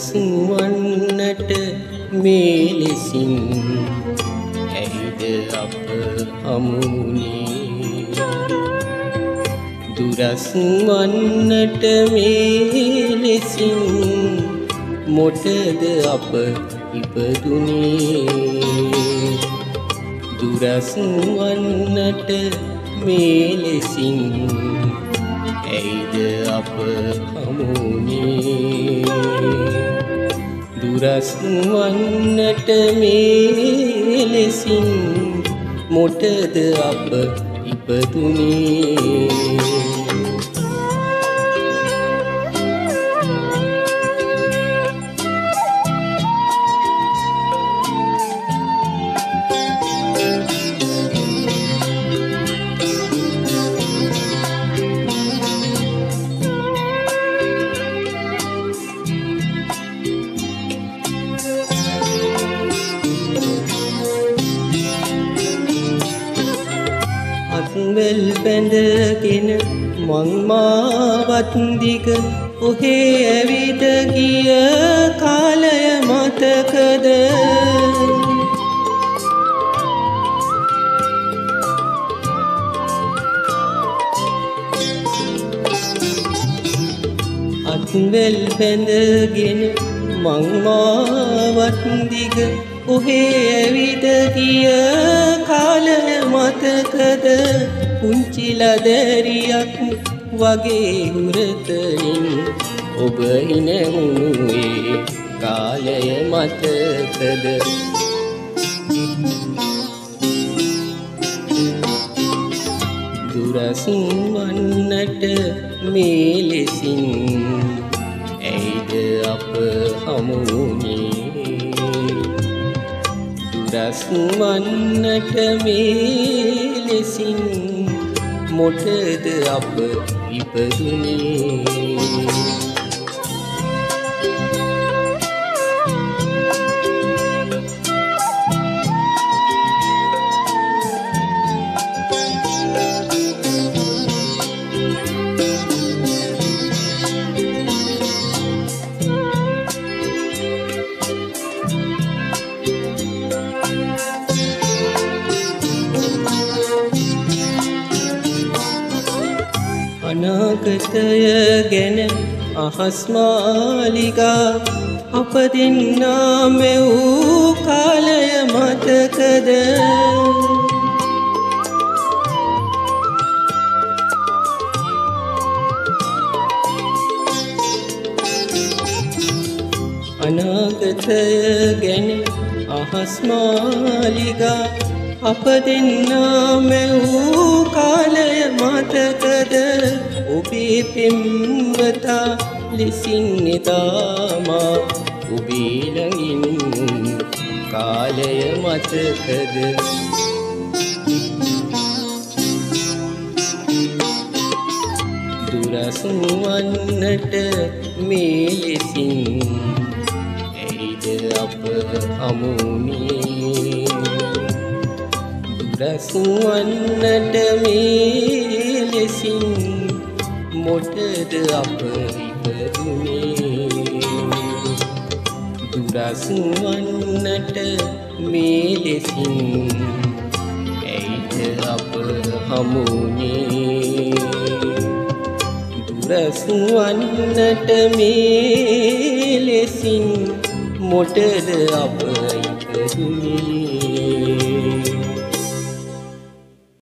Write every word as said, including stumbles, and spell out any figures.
දුරස්වන්නට මේ ලෙසින් ඇයිද අප හමුුනේ දුරස්වන්නට මේ ලෙසින් මොටද අප ඉපදුනේ දුරස්වන්නට මේ ලෙසින් ඇයිද අප හමුුනේ දුරස්වන්නට මේ ලෙසින් මොටද අප ඉපදුනේ අත්වැල් බැඳගෙන මං මාවත් දිග ඔහේ ඇවිද ගිය කාලය මතකද අත්වැල් බැඳගෙන මං මාවත් දිග ඔහේ ඇවිද ගිය කාලය මතකද පුංචි ලදරියක් වගේ හුරතලින් ඔබ හිනමුණුවේ කාලය මතකද දුරස්වන්නට මේ ලෙසින් ඇයිද අප හමුුනේ දුරස්වන්නට මේ ලෙසින් මොටද අප ඉපදුනේ අනාගතය ගැන අහස් මාලිගා අප දෙන්නා මෙවූ කාලය මතකද අනාගතය ගැන අහස් මාලිගා අප දෙන්නා මෙවූ කාලය මතකද ඔබේ පෙම්වතා ලෙසින් එදාමා ඔබේ ළඟින් කාලය මතකද දුරස්වන්නට මේ ලෙසින් ඇයිද අප හමුුනේ දුරස්වන්නට මේ ලෙසින් මොටද අප ඉපදුනේ දුරස්වන්නට මේ ලෙසින් ඇයිද අප හමුුනේ දුරස්වන්නට මේ ලෙසින් මොටද අප ඉපදුනේ